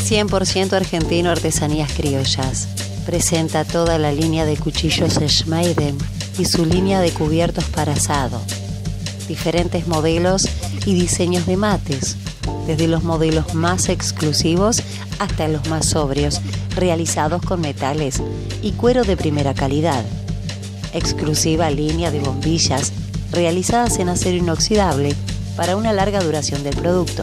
100% argentino Artesanías Criollas presenta toda la línea de cuchillos Schmeiden y su línea de cubiertos para asado. Diferentes modelos y diseños de mates, desde los modelos más exclusivos hasta los más sobrios, realizados con metales y cuero de primera calidad. Exclusiva línea de bombillas realizadas en acero inoxidable para una larga duración del producto.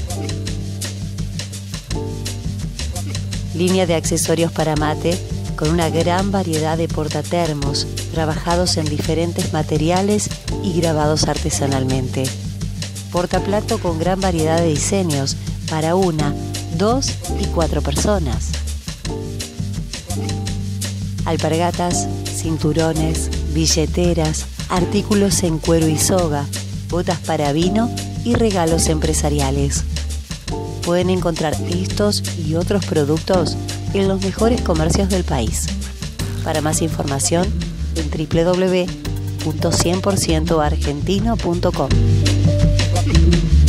Línea de accesorios para mate con una gran variedad de portatermos trabajados en diferentes materiales y grabados artesanalmente. Portaplato con gran variedad de diseños para 1, 2 y 4 personas. Alpargatas, cinturones, billeteras, artículos en cuero y soga, botas para vino y regalos empresariales. Pueden encontrar estos y otros productos en los mejores comercios del país. Para más información, en www.100%argentino.com.